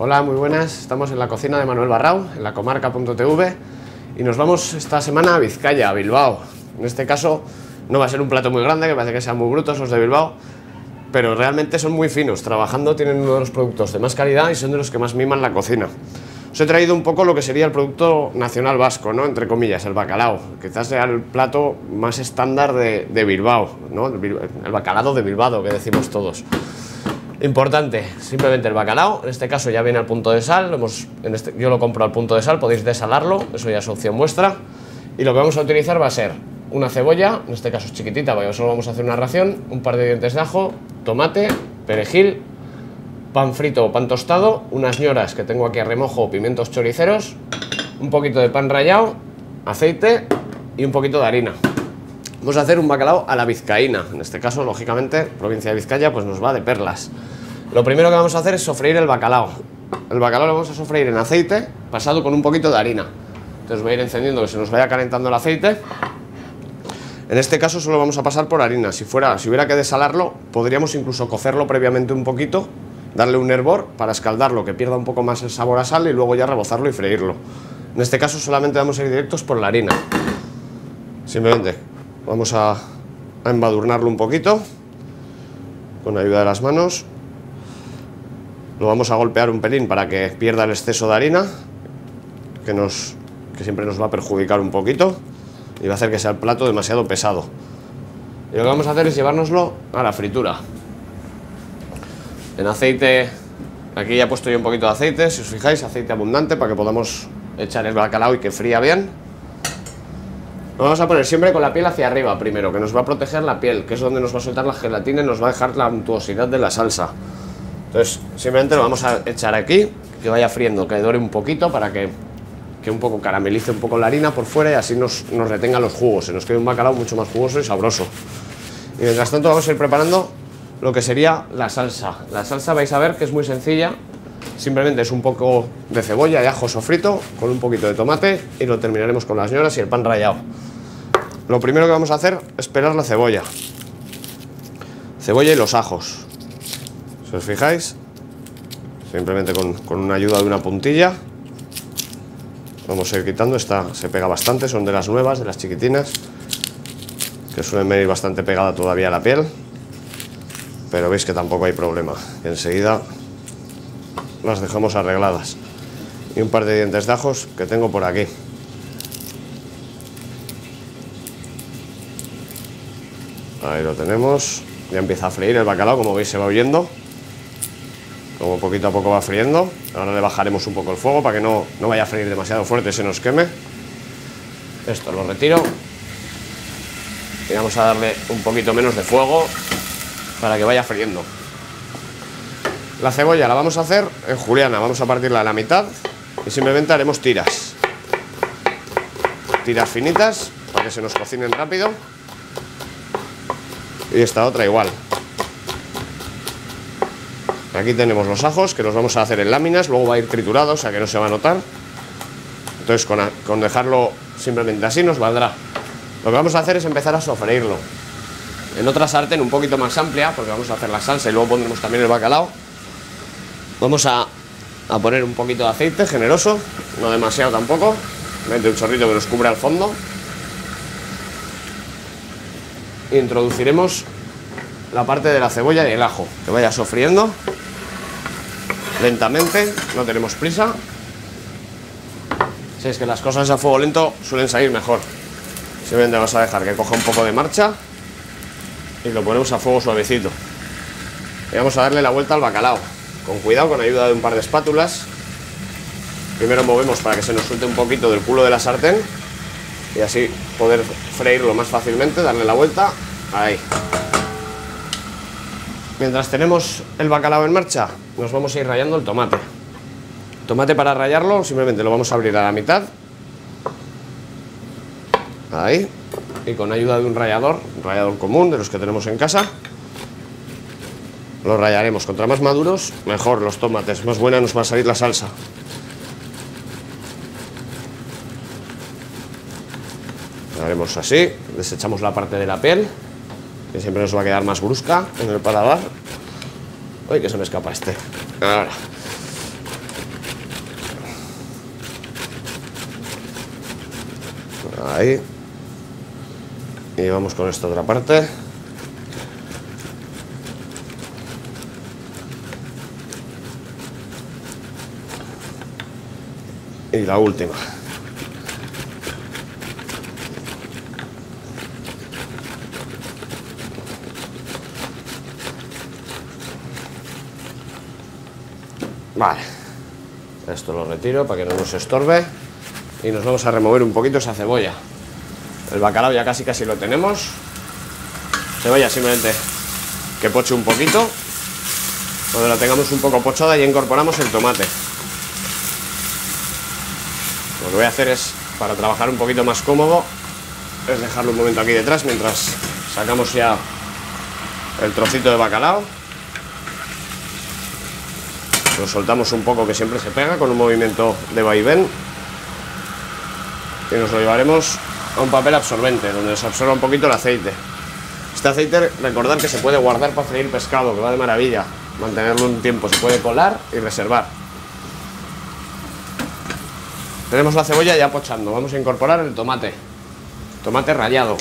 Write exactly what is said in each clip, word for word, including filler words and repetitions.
Hola, muy buenas. Estamos en la cocina de Manuel Barrau, en la comarca punto t v, y nos vamos esta semana a Vizcaya, a Bilbao. En este caso no va a ser un plato muy grande, que parece que sean muy brutos los de Bilbao, pero realmente son muy finos. Trabajando tienen uno de los productos de más calidad y son de los que más miman la cocina. Os he traído un poco lo que sería el producto nacional vasco, ¿no? Entre comillas, el bacalao. Quizás sea el plato más estándar de, de Bilbao, ¿no? El bacalao de Bilbao, que decimos todos. Importante, simplemente el bacalao, en este caso ya viene al punto de sal, lo hemos, en este, yo lo compro al punto de sal, podéis desalarlo, eso ya es opción vuestra. Y lo que vamos a utilizar va a ser una cebolla, en este caso es chiquitita, porque solo vamos a hacer una ración, un par de dientes de ajo, tomate, perejil, pan frito o pan tostado, unas ñoras que tengo aquí a remojo, pimientos choriceros, un poquito de pan rallado, aceite y un poquito de harina. Vamos a hacer un bacalao a la vizcaína, en este caso, lógicamente, provincia de Vizcaya, pues nos va de perlas. Lo primero que vamos a hacer es sofreír el bacalao. El bacalao lo vamos a sofreír en aceite, pasado con un poquito de harina. Entonces voy a ir encendiendo que se nos vaya calentando el aceite. En este caso solo vamos a pasar por harina. Si fuera, si hubiera que desalarlo, podríamos incluso cocerlo previamente un poquito, darle un hervor para escaldarlo, que pierda un poco más el sabor a sal y luego ya rebozarlo y freírlo. En este caso solamente vamos a ir directos por la harina. Simplemente vamos a, a embadurnarlo un poquito con ayuda de las manos. Lo vamos a golpear un pelín para que pierda el exceso de harina, que, nos, que siempre nos va a perjudicar un poquito y va a hacer que sea el plato demasiado pesado. Y lo que vamos a hacer es llevárnoslo a la fritura. En aceite, aquí ya he puesto yo un poquito de aceite, si os fijáis, aceite abundante para que podamos echar el bacalao y que fría bien. Lo vamos a poner siempre con la piel hacia arriba primero, que nos va a proteger la piel, que es donde nos va a soltar la gelatina y nos va a dejar la untuosidad de la salsa. Entonces simplemente lo vamos a echar aquí, que vaya friendo, que dore un poquito para que, que un poco caramelice un poco la harina por fuera y así nos, nos retenga los jugos, se nos quede un bacalao mucho más jugoso y sabroso. Y mientras tanto vamos a ir preparando lo que sería la salsa. La salsa vais a ver que es muy sencilla, simplemente es un poco de cebolla y ajo sofrito con un poquito de tomate y lo terminaremos con las ñoras y el pan rallado. Lo primero que vamos a hacer es pelar la cebolla. Cebolla y los ajos. Si os fijáis, simplemente con, con una ayuda de una puntilla vamos a ir quitando. Esta se pega bastante, son de las nuevas, de las chiquitinas, que suelen venir bastante pegada todavía a la piel, pero veis que tampoco hay problema, que enseguida las dejamos arregladas. Y un par de dientes de ajos que tengo por aquí. Ahí lo tenemos. Ya empieza a freír el bacalao, como veis se va huyendo. Como poquito a poco va friendo. Ahora le bajaremos un poco el fuego para que no, no vaya a freír demasiado fuerte y se nos queme. Esto lo retiro. Y vamos a darle un poquito menos de fuego para que vaya friendo. La cebolla la vamos a hacer en juliana, vamos a partirla a la mitad y simplemente haremos tiras. Tiras finitas para que se nos cocinen rápido. Y esta otra igual. Aquí tenemos los ajos que los vamos a hacer en láminas, luego va a ir triturado, o sea que no se va a notar. Entonces con, con dejarlo simplemente así nos valdrá. Lo que vamos a hacer es empezar a sofreírlo. En otra sartén un poquito más amplia, porque vamos a hacer la salsa y luego pondremos también el bacalao. Vamos a, a poner un poquito de aceite generoso, no demasiado tampoco, mete un chorrito que nos cubra el fondo. E introduciremos la parte de la cebolla y el ajo, que vaya sofriendo lentamente, no tenemos prisa. Si es que las cosas a fuego lento suelen salir mejor. Simplemente vamos a dejar que coja un poco de marcha y lo ponemos a fuego suavecito. Y vamos a darle la vuelta al bacalao. Con cuidado, con ayuda de un par de espátulas. Primero movemos para que se nos suelte un poquito del culo de la sartén y así poder freírlo más fácilmente, darle la vuelta. Ahí. Mientras tenemos el bacalao en marcha, nos vamos a ir rallando el tomate. Tomate, para rallarlo simplemente lo vamos a abrir a la mitad. Ahí. Y con ayuda de un rallador, un rallador común de los que tenemos en casa, los rallaremos. Contra más maduros, mejor los tomates, más buena nos va a salir la salsa. Lo haremos así, desechamos la parte de la piel, que siempre nos va a quedar más brusca en el paladar. Uy, que se me escapa este. Ahora. Ahí. Y vamos con esta otra parte. Y la última. Vale. Esto lo retiro para que no nos estorbe. Y nos vamos a remover un poquito esa cebolla. El bacalao ya casi casi lo tenemos. Cebolla simplemente que poche un poquito. Cuando la tengamos un poco pochada ya incorporamos el tomate. Lo que voy a hacer es, para trabajar un poquito más cómodo, es dejarlo un momento aquí detrás mientras sacamos ya el trocito de bacalao. Lo soltamos un poco, que siempre se pega con un movimiento de vaivén. Y nos lo llevaremos a un papel absorbente donde se absorba un poquito el aceite. Este aceite, recordad que se puede guardar para freír pescado, que va de maravilla. Mantenerlo un tiempo, se puede colar y reservar. Tenemos la cebolla ya pochando. Vamos a incorporar el tomate. Tomate rallado.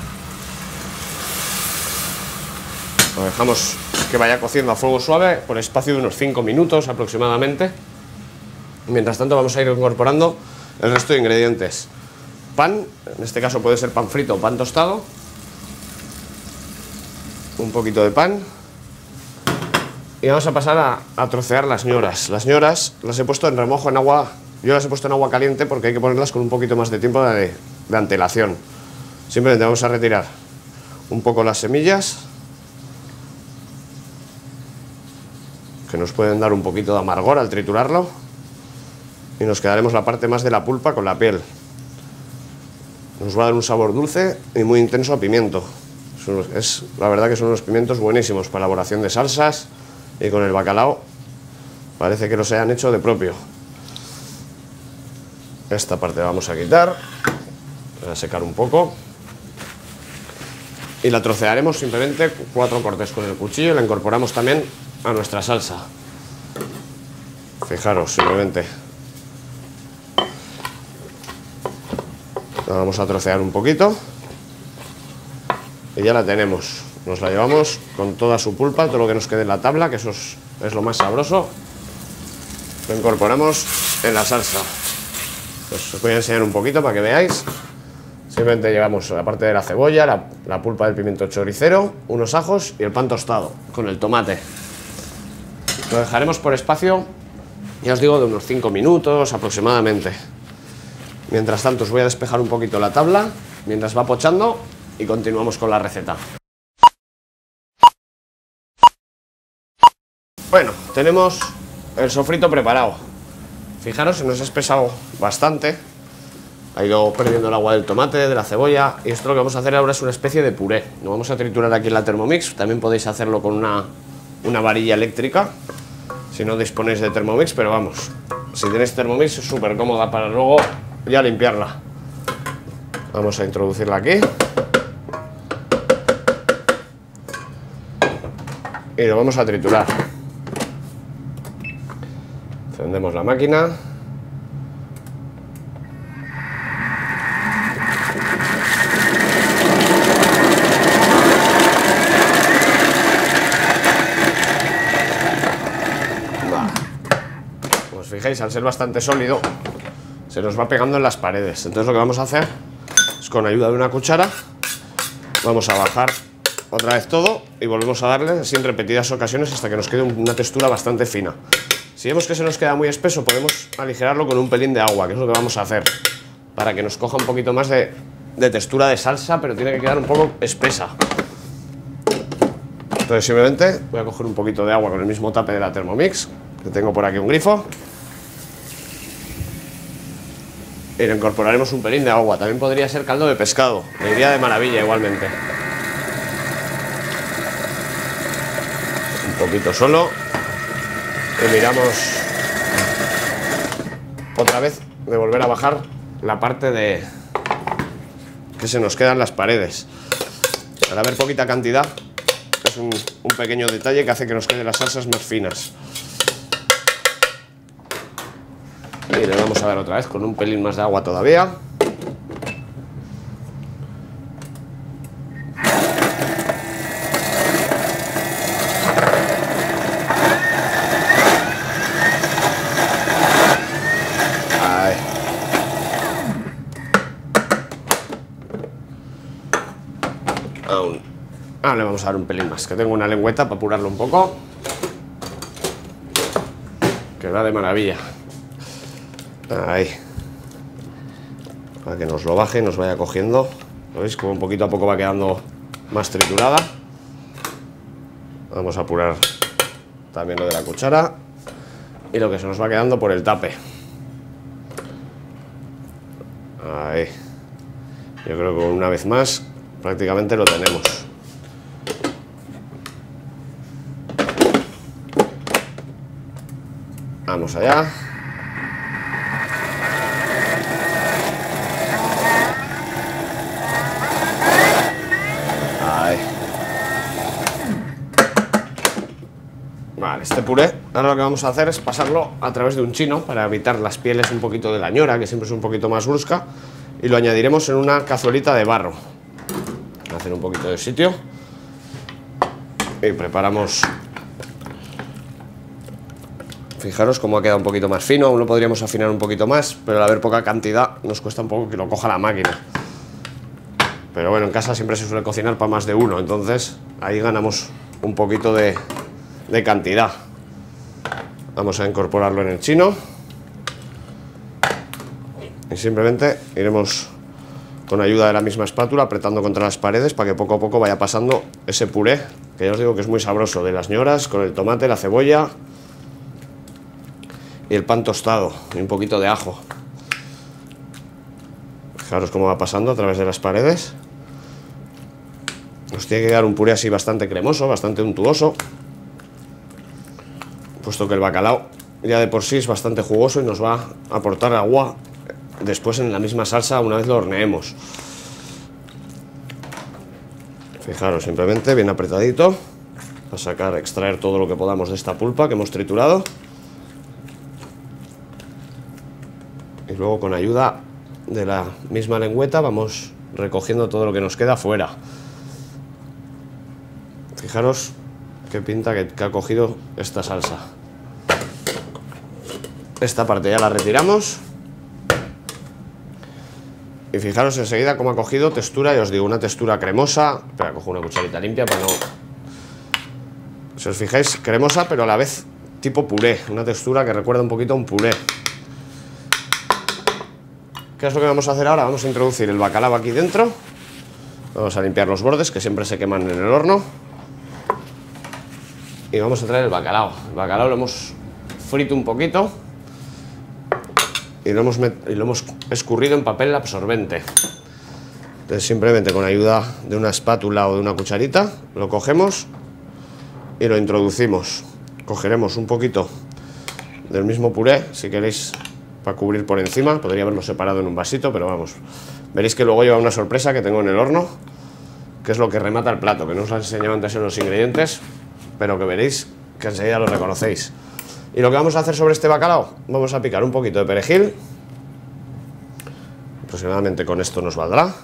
Lo dejamos que vaya cociendo a fuego suave por espacio de unos cinco minutos aproximadamente. Mientras tanto vamos a ir incorporando el resto de ingredientes. Pan, en este caso puede ser pan frito o pan tostado. Un poquito de pan. Y vamos a pasar a, a trocear las ñoras. Las ñoras las he puesto en remojo en agua. Yo las he puesto en agua caliente porque hay que ponerlas con un poquito más de tiempo de, de antelación. Simplemente vamos a retirar un poco las semillas, que nos pueden dar un poquito de amargor al triturarlo, y nos quedaremos la parte más de la pulpa con la piel. Nos va a dar un sabor dulce y muy intenso a pimiento. Es, la verdad que son unos pimientos buenísimos para elaboración de salsas, y con el bacalao parece que los hayan hecho de propio. Esta parte la vamos a quitar, voy a secar un poco y la trocearemos simplemente cuatro cortes con el cuchillo y la incorporamos también a nuestra salsa. Fijaros, simplemente la vamos a trocear un poquito y ya la tenemos. Nos la llevamos con toda su pulpa, todo lo que nos quede en la tabla, que eso es, es lo más sabroso. Lo incorporamos en la salsa. Os voy a enseñar un poquito para que veáis. Simplemente llevamos la parte de la cebolla, la, la pulpa del pimiento choricero, unos ajos y el pan tostado con el tomate. Lo dejaremos por espacio, ya os digo, de unos cinco minutos aproximadamente. Mientras tanto os voy a despejar un poquito la tabla mientras va pochando y continuamos con la receta. Bueno, tenemos el sofrito preparado. Fijaros, se nos ha espesado bastante. Ha ido perdiendo el agua del tomate, de la cebolla. Y esto lo que vamos a hacer ahora es una especie de puré. Lo vamos a triturar aquí en la Thermomix. También podéis hacerlo con una, una varilla eléctrica, si no disponéis de Thermomix. Pero vamos, si tenéis Thermomix es súper cómoda para luego ya limpiarla. Vamos a introducirla aquí. Y lo vamos a triturar. Encendemos la máquina. Vale. Como os fijáis, al ser bastante sólido, se nos va pegando en las paredes. Entonces lo que vamos a hacer es, con ayuda de una cuchara, vamos a bajar otra vez todo y volvemos a darle así en repetidas ocasiones hasta que nos quede una textura bastante fina. Si vemos que se nos queda muy espeso, podemos aligerarlo con un pelín de agua, que es lo que vamos a hacer, para que nos coja un poquito más de, de textura de salsa, pero tiene que quedar un poco espesa. Entonces simplemente voy a coger un poquito de agua con el mismo tape de la Thermomix, que tengo por aquí un grifo, y le incorporaremos un pelín de agua. También podría ser caldo de pescado, le iría de maravilla igualmente. Un poquito solo. Y miramos otra vez de volver a bajar la parte de que se nos quedan las paredes. Al haber poquita cantidad, es un, un pequeño detalle que hace que nos queden las salsas más finas. Y le vamos a dar otra vez con un pelín más de agua todavía. Ahí. Aún. Ahora le vamos a dar un pelín más, que tengo una lengüeta para apurarlo un poco. Que va de maravilla. Ahí. Para que nos lo baje y nos vaya cogiendo. ¿Lo veis? Como un poquito a poco va quedando más triturada. Vamos a apurar también lo de la cuchara. Y lo que se nos va quedando por el tape. Ahí. Yo creo que una vez más prácticamente lo tenemos. Vamos allá. Ahí. Vale, este puré, ahora lo que vamos a hacer es pasarlo a través de un chino para evitar las pieles un poquito de la ñora, que siempre es un poquito más brusca, y lo añadiremos en una cazuelita de barro. Voy a hacer un poquito de sitio y preparamos. Fijaros cómo ha quedado un poquito más fino, aún lo podríamos afinar un poquito más, pero al haber poca cantidad nos cuesta un poco que lo coja la máquina. Pero bueno, en casa siempre se suele cocinar para más de uno, entonces ahí ganamos un poquito de, de cantidad. Vamos a incorporarlo en el chino y simplemente iremos con ayuda de la misma espátula apretando contra las paredes para que poco a poco vaya pasando ese puré, que ya os digo que es muy sabroso, de las ñoras con el tomate, la cebolla y el pan tostado y un poquito de ajo. Fijaros cómo va pasando a través de las paredes. Nos tiene que quedar un puré así bastante cremoso, bastante untuoso, puesto que el bacalao ya de por sí es bastante jugoso y nos va a aportar agua después en la misma salsa una vez lo horneemos. Fijaros, simplemente bien apretadito, a sacar, extraer todo lo que podamos de esta pulpa que hemos triturado. Y luego con ayuda de la misma lengüeta vamos recogiendo todo lo que nos queda fuera. Fijaros qué pinta que, que ha cogido esta salsa. Esta parte ya la retiramos. Y fijaros enseguida cómo ha cogido textura, y os digo, una textura cremosa. Espera, cojo una cucharita limpia para no... Si os fijáis, cremosa pero a la vez tipo puré. Una textura que recuerda un poquito a un puré. ¿Qué es lo que vamos a hacer ahora? Vamos a introducir el bacalao aquí dentro. Vamos a limpiar los bordes que siempre se queman en el horno. Y vamos a traer el bacalao. El bacalao lo hemos frito un poquito y lo hemos, y lo hemos escurrido en papel absorbente. Entonces simplemente con ayuda de una espátula o de una cucharita lo cogemos y lo introducimos. Cogeremos un poquito del mismo puré, si queréis, para cubrir por encima. Podría haberlo separado en un vasito, pero vamos, veréis que luego lleva una sorpresa que tengo en el horno, que es lo que remata el plato, que no os lo he enseñado antes en los ingredientes, pero que veréis que enseguida lo reconocéis. Y lo que vamos a hacer sobre este bacalao, vamos a picar un poquito de perejil, aproximadamente con esto nos valdrá.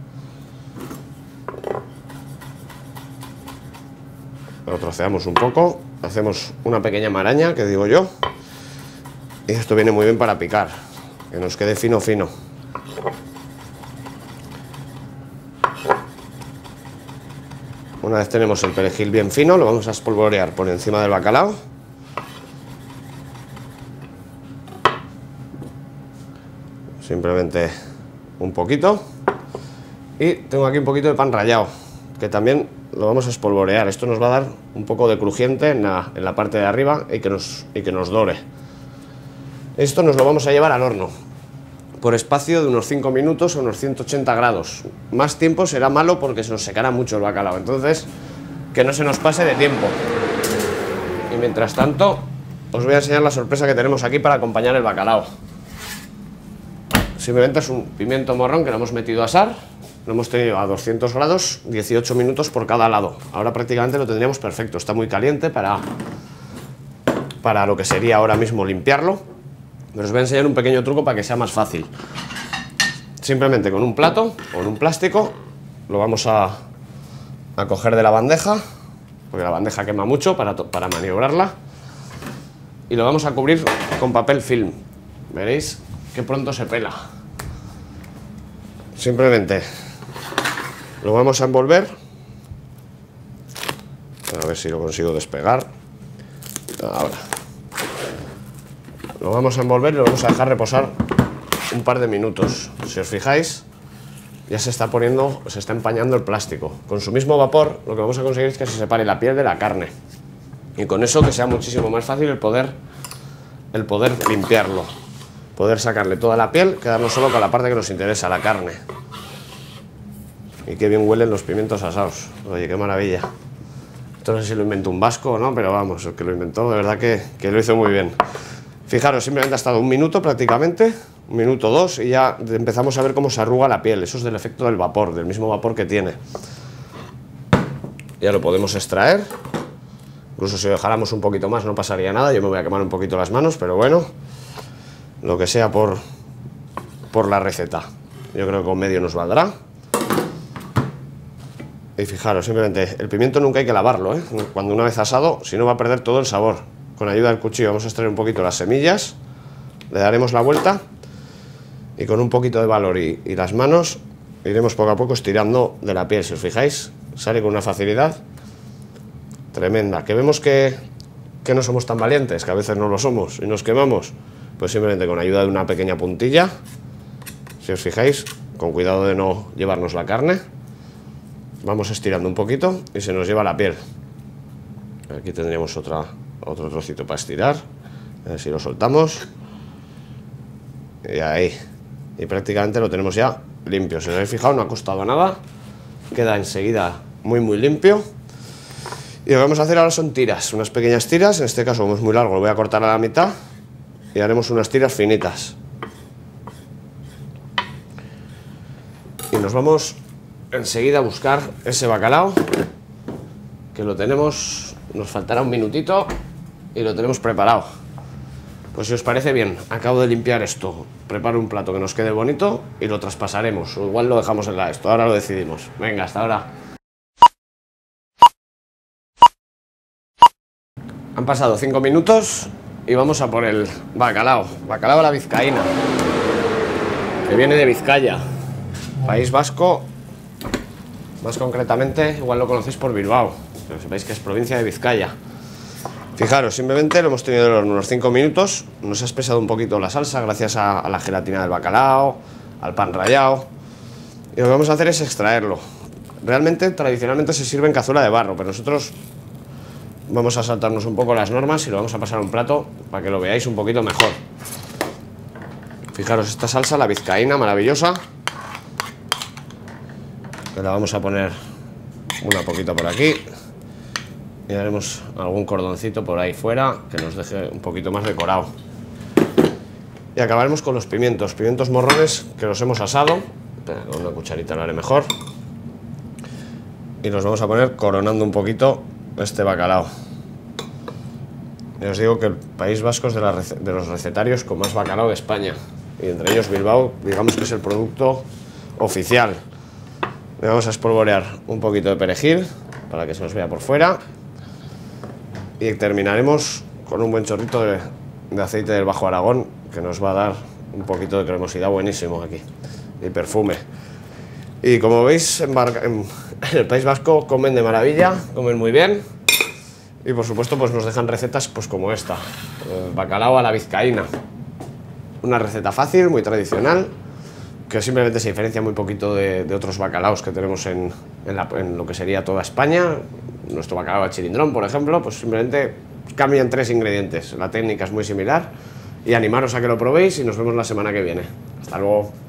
Lo troceamos un poco, hacemos una pequeña maraña, que digo yo, y esto viene muy bien para picar, que nos quede fino fino. Una vez tenemos el perejil bien fino, lo vamos a espolvorear por encima del bacalao. Simplemente un poquito. Y tengo aquí un poquito de pan rallado, que también lo vamos a espolvorear. Esto nos va a dar un poco de crujiente en la, en la parte de arriba y que, nos, y que nos dore. Esto nos lo vamos a llevar al horno por espacio de unos cinco minutos a unos ciento ochenta grados. Más tiempo será malo porque se nos secará mucho el bacalao, entonces que no se nos pase de tiempo. Y mientras tanto os voy a enseñar la sorpresa que tenemos aquí para acompañar el bacalao. Simplemente es un pimiento morrón que lo hemos metido a asar, lo hemos tenido a doscientos grados, dieciocho minutos por cada lado. Ahora prácticamente lo tendríamos perfecto, está muy caliente para, para lo que sería ahora mismo limpiarlo. Pero os voy a enseñar un pequeño truco para que sea más fácil. Simplemente con un plato o en un plástico lo vamos a, a coger de la bandeja, porque la bandeja quema mucho para, para maniobrarla, y lo vamos a cubrir con papel film. Veréis que pronto se pela. Simplemente lo vamos a envolver. A ver si lo consigo despegar. Ahora. Lo vamos a envolver y lo vamos a dejar reposar un par de minutos. Si os fijáis, ya se está poniendo, se está empañando el plástico. Con su mismo vapor, lo que vamos a conseguir es que se separe la piel de la carne. Y con eso que sea muchísimo más fácil el poder, el poder limpiarlo. Poder sacarle toda la piel, quedarnos solo con la parte que nos interesa, la carne. Y qué bien huelen los pimientos asados. Oye, qué maravilla. Esto no sé si lo inventó un vasco o no, pero vamos, el que lo inventó de verdad que, que lo hizo muy bien. Fijaros, simplemente ha estado un minuto prácticamente, un minuto dos, y ya empezamos a ver cómo se arruga la piel. Eso es del efecto del vapor, del mismo vapor que tiene. Ya lo podemos extraer. Incluso si lo dejáramos un poquito más no pasaría nada. Yo me voy a quemar un poquito las manos, pero bueno, lo que sea por, por la receta. Yo creo que con medio nos valdrá. Y fijaros, simplemente, el pimiento nunca hay que lavarlo, ¿eh? Cuando una vez asado, si no va a perder todo el sabor. Con ayuda del cuchillo vamos a extraer un poquito las semillas, le daremos la vuelta y con un poquito de valor y, y las manos iremos poco a poco estirando de la piel. Si os fijáis, sale con una facilidad tremenda. Que vemos que, que no somos tan valientes, que a veces no lo somos y nos quemamos, pues simplemente con ayuda de una pequeña puntilla, si os fijáis, con cuidado de no llevarnos la carne, vamos estirando un poquito y se nos lleva la piel. Aquí tendríamos otra, otro trocito para estirar, a ver si lo soltamos, y ahí, y prácticamente lo tenemos ya limpio. Si os habéis fijado, no ha costado nada, queda enseguida muy muy limpio. Y lo que vamos a hacer ahora son tiras, unas pequeñas tiras. En este caso, como es muy largo, lo voy a cortar a la mitad y haremos unas tiras finitas. Y nos vamos enseguida a buscar ese bacalao, que lo tenemos, nos faltará un minutito y lo tenemos preparado. Pues si os parece bien, acabo de limpiar esto, preparo un plato que nos quede bonito y lo traspasaremos, o igual lo dejamos en la esto, ahora lo decidimos. Venga, hasta ahora. Han pasado cinco minutos y vamos a por el bacalao, bacalao a la vizcaína, que viene de Vizcaya, País Vasco, más concretamente, igual lo conocéis por Bilbao, pero sepáis que es provincia de Vizcaya. Fijaros, simplemente lo hemos tenido en el horno unos cinco minutos, nos ha espesado un poquito la salsa gracias a, a la gelatina del bacalao, al pan rallado, y lo que vamos a hacer es extraerlo. Realmente, tradicionalmente se sirve en cazuela de barro, pero nosotros vamos a saltarnos un poco las normas y lo vamos a pasar a un plato para que lo veáis un poquito mejor. Fijaros, esta salsa, la vizcaína, maravillosa, que la vamos a poner una poquito por aquí y haremos algún cordoncito por ahí fuera que nos deje un poquito más decorado. Y acabaremos con los pimientos, pimientos morrones que los hemos asado. Espera, con una cucharita lo haré mejor. Y los vamos a poner coronando un poquito este bacalao. Y os digo que el País Vasco es de, la de los recetarios con más bacalao de España, y entre ellos Bilbao, digamos que es el producto oficial. Le vamos a espolvorear un poquito de perejil para que se nos vea por fuera y terminaremos con un buen chorrito de, de aceite del Bajo Aragón, que nos va a dar un poquito de cremosidad buenísimo aquí y perfume. Y como veis, en, en el País Vasco comen de maravilla, comen muy bien, y por supuesto pues nos dejan recetas pues como esta, el bacalao a la vizcaína, una receta fácil, muy tradicional, que simplemente se diferencia muy poquito de, de otros bacalaos que tenemos en, en, la, en lo que sería toda España. Nuestro bacalao al chilindrón, por ejemplo, pues simplemente cambian tres ingredientes. La técnica es muy similar y animaros a que lo probéis y nos vemos la semana que viene. Hasta luego.